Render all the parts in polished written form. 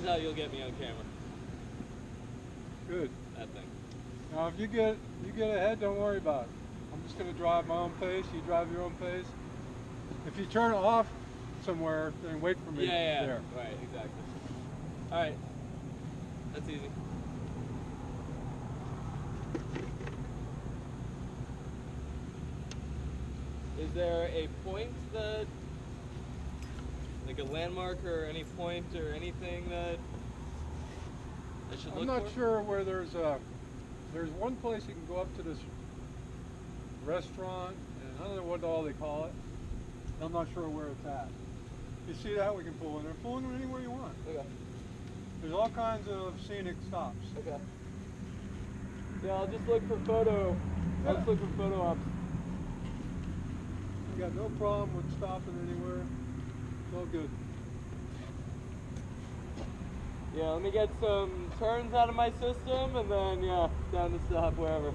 how you'll get me on camera. Good. That thing. Now, if you get ahead, don't worry about it. I'm just going to drive my own pace. You drive your own pace. If you turn off somewhere, then wait for me there. Right, exactly. All right. That's easy. Is there a point that, like a landmark or any point or anything that I should look for? I'm not sure where there's one place you can go up to this restaurant, and I don't know what all they call it. I'm not sure where it's at. You see that? We can pull in there. Pull in anywhere you want. Okay. There's all kinds of scenic stops. Okay. Yeah, I'll just look for photo. Yeah. I'll just look for photo ops. You got no problem with stopping anywhere. It's all good. Yeah, let me get some turns out of my system, and then yeah, down to stop wherever.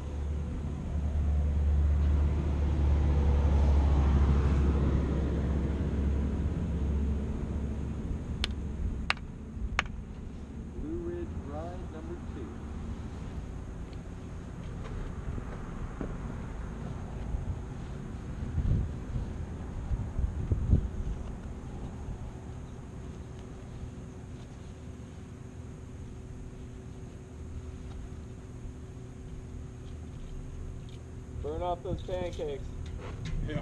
Blue Ridge Ride number 2. Burn off those pancakes. Yeah.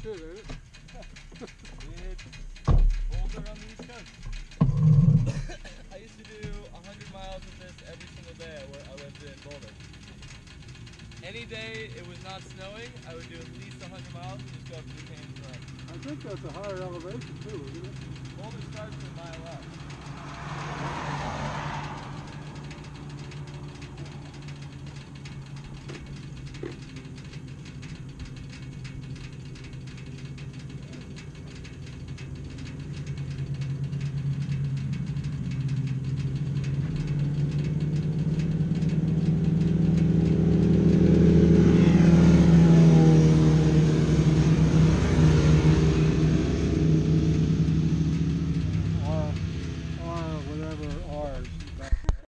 too, isn't it? It's Boulder on the East Coast. I used to do 100 miles of this every single day I lived in Boulder. Any day it was not snowing, I would do at least 100 miles and just go up to the canyon run. I think that's a higher elevation too, isn't it? Boulder starts at a mile up.